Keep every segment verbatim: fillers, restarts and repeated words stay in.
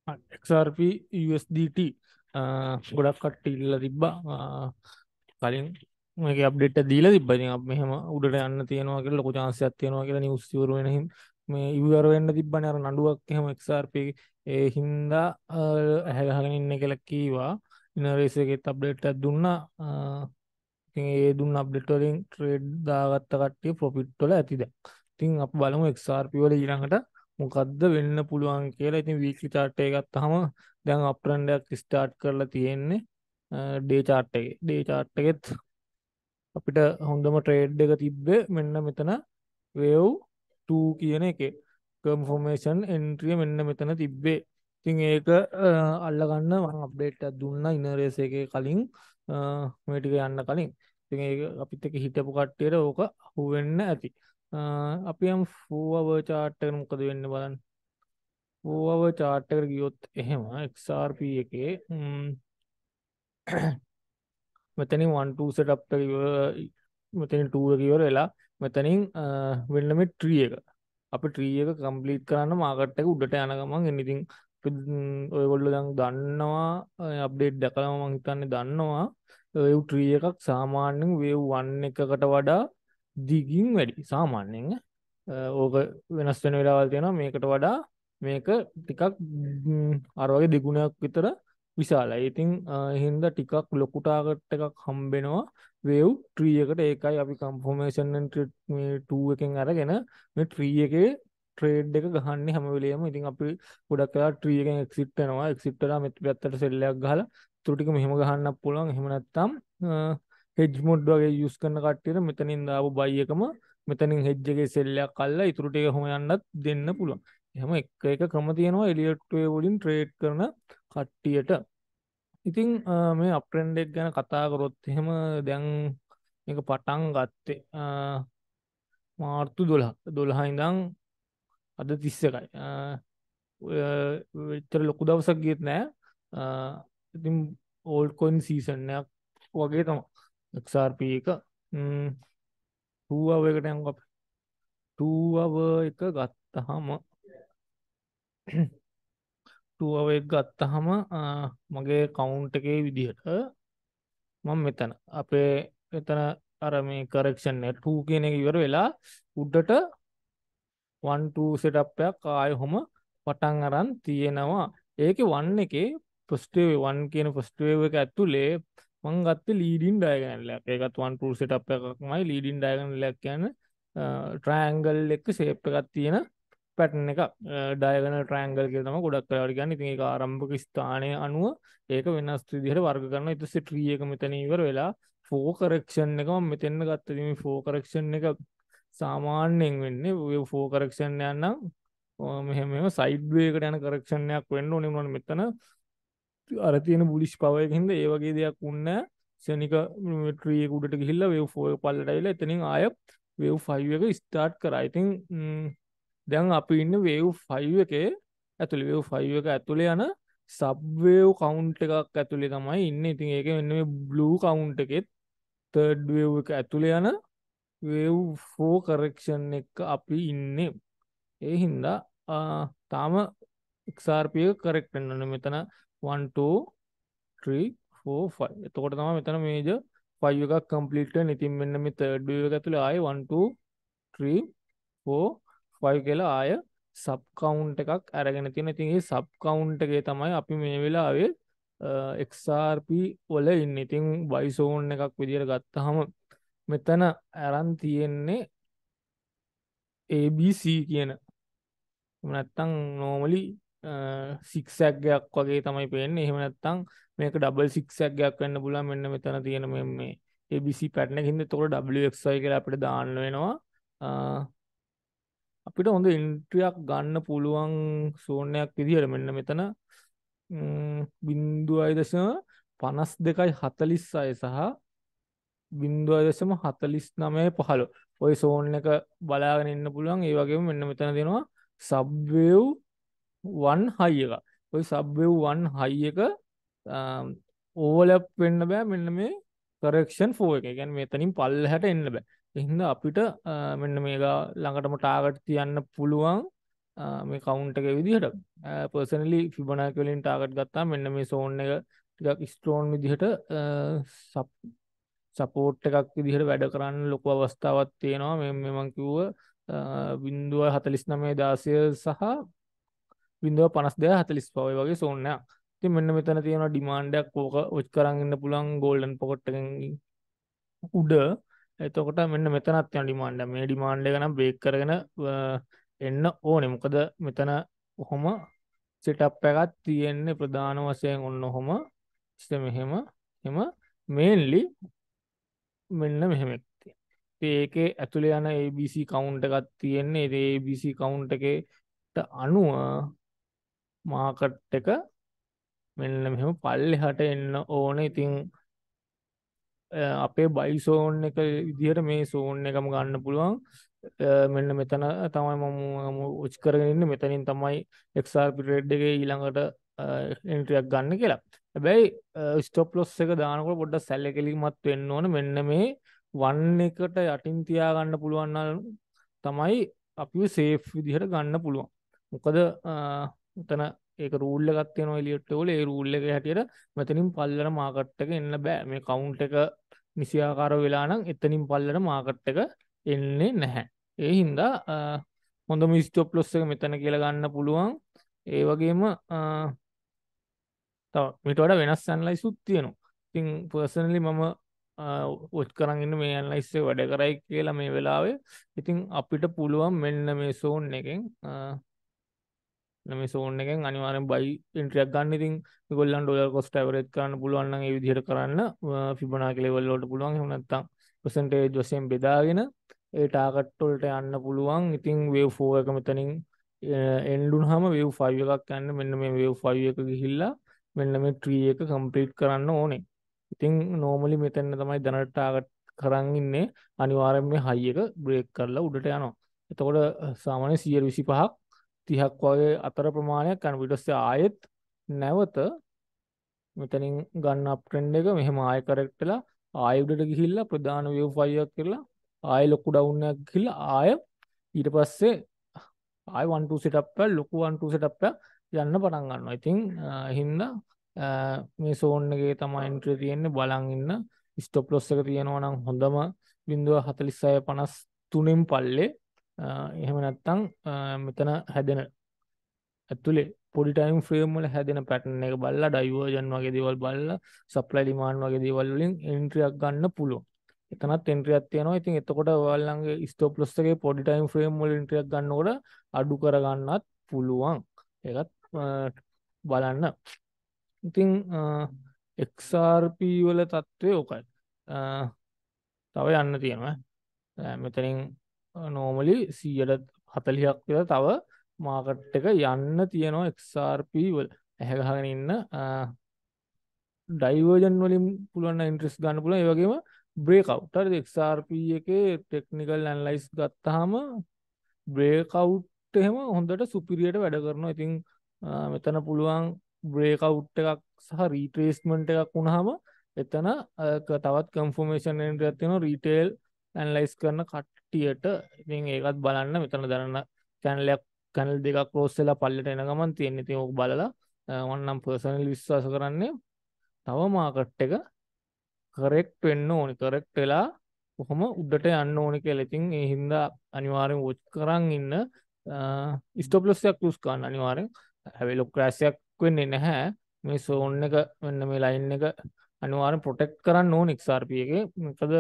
X R P U S D T ගොඩක් කට්ටිය ඉල්ලලා තිබ්බා. අ, කලින් මේකේ අප්ඩේට් එක දීලා තිබ්බා. ඉතින් අපි මෙහෙම උඩට යන්න තියෙනවා කියලා ලොකු chance එකක් තියෙනවා කියලා නිවුස් ඉවර වෙන හින්දා මේ ඉවර වෙන්න තිබ්බනේ අර නඩුවක් එහෙම X R P ඒ හින්දා ඇහැ ගහගෙන ඉන්න කියලා කීවා. ඉනරේස් එකේත් අප්ඩේට් එකක් දුන්නා. අ, ඉතින් ඒ දුන්න අප්ඩේට් වලින් ට්‍රේඩ් දාගත්ත කට්ටිය ප්‍රොෆිට් වල ඇති දැන්. ඉතින් අපි බලමු X R P වල ඊළඟට මොකද්ද වෙන්න පුළුවන් කියලා. ඉතින් වීක්ලි chart එක ගත්තාම දැන් අප් ට්‍රෙන්ඩ් එකක් ස්ටාර්ට් කරලා තියෙන්නේ ඩේ chart එකේ. ඩේ chart එකෙත් අපිට හොඳම ට්‍රේඩ් එක තිබ්බේ මෙන්න මෙතන wave two කියන එකේ. confirmation entry මෙන්න මෙතන තිබ්බේ. ඉතින් ඒක අල්ලගන්න මම අප්ඩේට් එකක් දුන්නා ඉනරේස් එකේ කලින් මේ ටික යන්න කලින්. ඉතින් ඒක අපිත් එක්ක හිටපු කට්ටියට ඕක අහු වෙන්න ඇති. අපි යම් four hour chart එකට මොකද වෙන්නේ බලන්න. four hour chart එකට ගියොත් එහෙම X R P එකේ මෙතනින් one two setup එක මෙතනින් two එක ඉවර වෙලා මෙතනින් වෙන්න මේ tree එක. අපි tree එක complete කරන්න මාකට් එක උඩට යන ගමන් එන්න. ඉතින් ඔයගොල්ලෝ දැන් දන්නවා අප්ඩේට් දැකලා මම හිතන්නේ දන්නවා wave tree එකක් සාමාන්‍යයෙන් wave one එකකට වඩා දිගින් වැඩි. සාමාන්‍යයෙන් ඕක වෙනස් වෙන වෙලාවල් තියෙනවා. මේකට වඩා මේක ටිකක් අර වගේ දෙගුණයක් විතර විශාලයි. ඉතින් ඒ හින්දා ටිකක් ලොකු ටාගට් එකක් හම්බෙනවා wave tree එකට. ඒකයි අපි confirmation entry මේ two එකෙන් අරගෙන මේ tree එකේ trade එක ගහන්නේ හැම වෙලෙම. ඉතින් අපි ගොඩක් වෙලා tree එකෙන් exit වෙනවා. exit වෙලා මෙත් පැත්තට sell එකක් ගහලා ඊටු ටික මෙහෙම ගහන්නත් පුළුවන්. එහෙම නැත්නම් hedge mode වගේ use කරන කට්ටියට මෙතනින් දාපු buy එකම මෙතනින් hedge එකේ sell එකක් අල්ලලා ඊටු ටික කොහොම යන්නත් දෙන්න පුළුවන්. එහෙම එක එක ක්‍රම තියෙනවා එලියට් wave වලින් trade කරන කට්ටියට. ඉතින් මේ අප් ට්‍රෙන්ඩ් එක ගැන කතා කරොත් එහෙම දැන් මේක පටන් ගත්තේ මාර්තු දොළහ දොළහ ඉඳන් අද තිස් එකයි. විතර ලොකු දවසක් ගියෙත් නෑ. ඉතින් ඕල්ඩ් කොයින් සීසන් එකක් වගේ තමයි X R P එක. two hour එකට යමු අපි. two hour එක ගත්තාම two hour එක ගත්තාම මගේ කවුන්ට් එකේ විදිහට මම මෙතන අපේ එතන අර මේ කරෙක්ෂන් එක two කියන එක ඉවර වෙලා උඩට one two setup එකක් ආයෙම පටන් අරන් තියෙනවා. ඒකේ one එකේ first wave one කියන first wave එක ඇතුලේ මම ගත්තේ leading diagonal එකක්. ඒකත් one two setup එකක්මයි. leading diagonal එකක් කියන්නේ triangle එක shape එකක් තියෙන pattern එකක්. diagonal triangle කියලා තමයි ගොඩක් වෙලාවට කියන්නේ. ඉතින් ඒක ආරම්භක ස්ථානයේ අනුව ඒක වෙනස් විදිහට වර්ග කරනවා. ඊට පස්සේ tree එක මෙතන ඉවර වෙලා four correction එක මම මෙතෙන් ගත්තා. ඉතින් මේ four correction එක සාමාන්‍යයෙන් වෙන්නේ wave four correction එක නම් මෙහෙම මෙහෙම side way එකට යන correction එකක් වෙන්න ඕනේ. මොනවද මෙතන අර තියෙන bullish power එකකින් ඒ වගේ දෙයක් වුණා. ශනික tree එක උඩට ගිහිල්ලා wave four එක පල්ලට ඇවිල්ලා එතනින් ආය wave five එක start කරා. ඉතින් දැන් අපි ඉන්නේ wave five එකේ ඇතුලේ. wave five එක ඇතුලේ යන sub wave count එකක් ඇතුලේ තමයි ඉන්නේ. ඉතින් ඒකේ මෙන්න මේ blue count එකෙත් third wave එක ඇතුලේ යන wave four correction එක අපි ඉන්නේ. ඒ හින්දා තාම X R P එක correct වෙන්න ඕනේ. මෙතන one two three four five. එතකොට තමයි මෙතන මේජර් five එකක් complete වෙන්නේ. ඉතින් මෙන්න මේ third wave එක ඇතුලේ ආයේ one two three four five කියලා ආය sub count එකක් අරගෙන තියෙනවා. ඉතින් මේ sub count එකේ තමයි අපි මේ වෙලාවේ X R P වල ඉන්නේ. ඉතින් buy zone එකක් විදියට ගත්තාම මෙතන අරන් තියෙන්නේ A B C කියන නැත්තම් normally zigzag එකක් වගේ තමයි පේන්නේ. එහෙම නැත්තම් මේක double zigzag එකක් වෙන්න පුළුවන්. මෙන්න මෙතන තියෙන මේ මේ A B C pattern එකකින්ද එතකොට W X Y කියලා අපිට දාන්න වෙනවා. අපිට හොඳ entry එකක් ගන්න පුළුවන් zone එකක් විදියට මෙන්න මෙතන බිංදුවයි දශම පනස් දෙකයි හතලිස් හය සහ බිංදුවයි දශම හතලිස් නවය පහළොව ඔය zone එක බලාගෙන ඉන්න පුළුවන්. ඒ වගේම මෙන්න මෙතන දෙනවා sub wave one high එක. ඔය sub wave one high එක overlap වෙන්න බෑ මෙන්න මේ correction four එක. ඒ කියන්නේ මෙතනින් පල්ලෙහාට එන්න බෑ. ඒ හින්දා අපිට මෙන්න මේක ළඟටම ටාගට් තියන්න පුළුවන් මේ කවුන්ට් එකේ විදිහට පර්සනලි ෆිබොනාකි වලින් ටාගට් ගත්තාම මෙන්න මේ සෝන් එක ටිකක් ස්ට්‍රෝන් විදිහට සපෝට් එකක් විදිහට වැඩ කරන්න ලොකු අවස්ථාවක් තියෙනවා. මේ මේ මම කිව්ව බිංදුව හතළිස් නවය දාසය සහ බිංදුව පනස් දෙක හතළිස් පහ වගේ සෝන් එකක්. ඉතින් මෙන්න මෙතන තියෙනවා ඩිමාන්ඩ් එකක් ඕක ඔච් කරන් ඉන්න පුළුවන් ගෝල්ඩන් පොකට් එකෙන් උඩ. එතකොට මෙන්න මෙතනත් තියෙන ඩිමාන්ඩ් එක. මේ ඩිමාන්ඩ් එක නම් බ්‍රේක් කරගෙන එන්න ඕනේ. මොකද මෙතන කොහොම සෙටප් එකක් තියෙන්නේ ප්‍රධාන වශයෙන් ඔන්න ඔහොම මෙහෙම එම මේන්ලි මෙන්න මෙහෙම ඒකේ ඇතුළේ යන A B C කවුන්ට් එකක් තියෙන්නේ. ඒ A B C කවුන්ට් එකේට අනුව මාකට් එක මෙන්න මෙහෙම පල්ලෙහාට එන්න ඕනේ. ඉතින් අපේ බයි සෝන් එක විදිහට මේ සෝන් එකම ගන්න පුළුවන්. මෙන්න මෙතන තමයි මම ඔච් කරගෙන ඉන්නේ. මෙතනින් තමයි X R P trade එකේ ඊළඟට එන්ට්‍රි එකක් ගන්න කියලා. හැබැයි ස්ටොප් ලොස් එක දානකොට පොඩ්ඩක් සැලකිලිමත් වෙන්න ඕන. මෙන්න මේ වන් එකට යටින් තියා ගන්න පුළුවන් නම් තමයි අපිව සේෆ් විදිහට ගන්න පුළුවන්. මොකද මෙතන ඒක රූල් එකක් තියෙනවා එලියට් වල. ඒ රූල් එක හැටියට මෙතනින් පල්ලර මාකට් එක එන්න බෑ. මේ කවුන්ට් එක නිසියාකාරව වෙලා නම් එතනින් පල්ලර මාකට් එක එන්නේ නැහැ. ඒ හින්දා හොඳම ස්ටොප් ලොස් එක මෙතන කියලා ගන්න පුළුවන්. ඒ වගේම තව මීට වඩා වෙනස් ඇනලයිසුත් තියෙනවා. ඉතින් පර්සනලි මම වොච් කරන් ඉන්න මේ ඇනලයිස් එක වැඩ කරයි කියලා මේ වෙලාවේ. ඉතින් අපිට පුළුවන් මෙන්න මේ සෝන් එකෙන් මේ සෝන් එකෙන් අනිවාර්යෙන් බයි එන්ට්‍රි එකක් ගන්න. ඉතින් මේගොල්ලන් ඩොලර් කොස්ට් ඇවරේජ් කරන්න පුළුවන් නම් ඒ විදිහට කරන්න ෆිබොනාකි ලෙවල් වලට පුළුවන්. එහෙම නැත්නම් percentage වශයෙන් බෙදාගෙන ඒ ටාගට් වලට යන්න පුළුවන්. ඉතින් wave four එක මෙතනින් end වුනහම wave five එකක් යන්න මෙන්න මේ wave five එක ගිහිල්ලා මෙන්න මේ tree එක complete කරන්න ඕනේ. ඉතින් normally මෙතන තමයි දැනට ටාගට් කරන් ඉන්නේ. අනිවාර්යෙන් මේ high එක break කරලා උඩට යනවා. එතකොට සාමාන්‍ය සියයට විසිපහක් තිහක් වගේ අතර ප්‍රමාණයක් යන ඊට පස්සේ ආයෙත් නැවත මෙතනින් ගන්න අප් ට්‍රෙන්ඩ් එක මෙහෙම ආයෙ කරෙක්ට් වෙලා ආයෙ උඩට ගිහිල්ලා ප්‍රධාන වේව් ෆයිව් එකක් කරලා ආයෙ ලොකු ඩවුන් එකක් ගිහිල්ලා ආයෙ ඊට පස්සේ ආයෙ one two setup එක ලොකු one two setup එක යන්න පටන් ගන්නවා. ඉතින් හින්දා මේ සෝන් එකේ තමයි එන්ට්‍රි තියෙන්නේ. බලන් ඉන්න. ස්ටොප් ලොස් එක තියෙනවා නම් හොඳම බිංදුව හතළිස් හය පනස් තුනෙන් පල්ලේ. එහෙම නැත්නම් මෙතන හැදෙන ඇතුලේ පොඩි ටයිම් ෆ්‍රේම් වල හැදෙන පැටර්න් එක බලලා ඩයිවර්ජන් වගේ දේවල් බලලා සප්ලයි ඩිමාන්ඩ් වගේ දේවල් වලින් එන්ට්‍රි එකක් ගන්න පුළුවන්. එතනත් එන්ට්‍රි එකක් තියෙනවා. ඉතින් එතකොට ඔයාලගේ ස්ටොප් ලොස් එකේ පොඩි ටයිම් ෆ්‍රේම් වල එන්ට්‍රි එකක් ගන්නකොට අඩු කර ගන්නත් පුළුවන්. ඒකත් බලන්න. ඉතින් X R P වල තත්ත්වය ඕකයි. තව යන්න තියෙනවා. මෙතනින් normally සියයට හතළිහක් විතර තව මාකට් එක යන්න තියෙනවා X R P වල. ඇහැ ගහගෙන ඉන්න ඩයිවර්ජන් වලින් පුළුවන් ඉන්ට්‍රෙස්ට් ගන්න පුළුවන්. ඒ වගේම බ්‍රේක් අවුට්. හරිද? X R P එකේ ටෙක්නිකල් ඇනලයිස් ගත්තාම බ්‍රේක් අවුට් එහෙම හොඳට සුපිරියට වැඩ කරනවා. ඉතින් මෙතන පුළුවන් බ්‍රේක් අවුට් එකක් සහ රීට්‍රේස්මන්ට් එකක් වුණාම එතන තවත් කන්ෆර්මේෂන් එන්ට්‍රි එකක් තියෙනවා රීටේල් ඇනලයිස් කරන කට්ටියට. ඉතින් ඒකත් බලන්න. මෙතන දැනන channel එකක් channel දෙකක් ක්ලෝස් වෙලා පල්ලෙට එන ගමන් තියෙන. ඉතින් ඕක බලලා මම නම් පර්සනලි විශ්වාස කරන්නේ තව මාකට් එක කරෙක්ට් වෙන්න ඕනේ. කරෙක්ට් වෙලා කොහොම උඩට යන්න ඕනේ කියලා. ඉතින් ඒ හින්දා අනිවාර්යෙන් වොච් කරන් ඉන්න. ස්ටොප් ලොස් එකක් යූස් කරන්න අනිවාර්යෙන්. හැබැයි ලොක් ක්‍රෑෂ් එකක් වෙන්නේ නැහැ. මේ සෝන් එක මෙන්න මේ ලයින් එක අනිවාර්යෙන් ප්‍රොටෙක්ට් කරන්න ඕනේ X R P එකේ. මොකද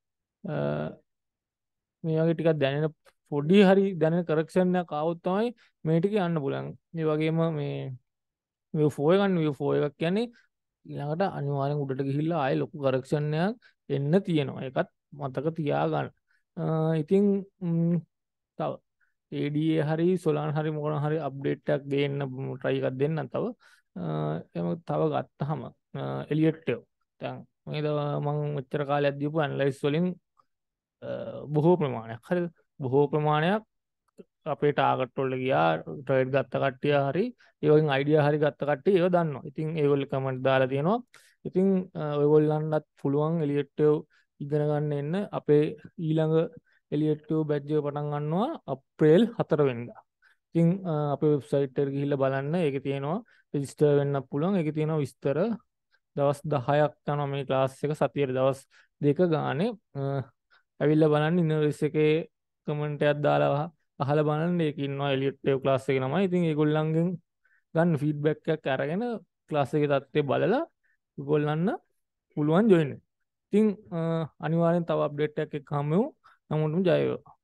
මේ වගේ ටිකක් දැනෙන පොඩි හරි දැනෙන කරෙක්ෂන් එකක් ආවොත් තමයි මේ ටික යන්න පුළුවන්. ඒ වගේම මේ wave four එක ගන්න wave four එකක් කියන්නේ ඊළඟට අනිවාර්යෙන් උඩට ගිහිල්ලා ආයෙ ලොකු කරෙක්ෂන් එකක් එන්න තියෙනවා. ඒකත් මතක තියාගන්න. ඉතින් තව A D A හරි Solana හරි මොකන හරි අප්ඩේට් එකක් දෙන්න try එකක් දෙන්න තව. එහෙම තව ගත්තාම එලියට් එක. දැන් මේක මම මෙච්චර කාලයක් දීපු ඇනලයිස් වලින් බොහෝ ප්‍රමාණයක් හරිද? බොහෝ ප්‍රමාණයක් අපේ ටාගට් වලට ගියා. ට්‍රේඩ් ගත්ත කට්ටිය හරි ඒ වගේ අයිඩියා හරි ගත්ත කට්ටිය ඒව දන්නවා. ඉතින් ඒගොල්ලෝ කමෙන්ට් දාලා තියෙනවා. ඉතින් ඔයගොල්ලන්ටත් පුළුවන් එලියට් ඉගෙන ගන්න එන්න. අපේ ඊළඟ එලියට් බැච් එක පටන් ගන්නවා අප්‍රේල් හතර වෙනිදා. ඉතින් අපේ වෙබ්සයිට් එකට ගිහිල්ලා බලන්න. ඒකේ තියෙනවා රෙජිස්ටර් වෙන්න පුළුවන්. ඒකේ තියෙනවා විස්තර. දවස් දහයක් යනවා මේ ක්ලාස් එක. සතියේ දවස් දෙක ගානේ. ඇවිල්ලා බලන්න ඉන්වර්ස් එකේ කමෙන්ට් එකක් දාලා අහලා බලන්න. ඒකේ ඉන්නවා එලියට් ඒ ක්ලාස් එකේ නමයි. ඉතින් ඒගොල්ලන්ගෙන් ගන්න ෆීඩ්බැක් එකක් අරගෙන ක්ලාස් එකේ තත්ත්වය බලලා ඒගොල්ලන්ට පුළුවන් ජොයින් වෙන්න. ඉතින් අනිවාර්යෙන් තව අප්ඩේට් එකක් එක්ක හමු වෙමු. නමුත් ජය වේවා.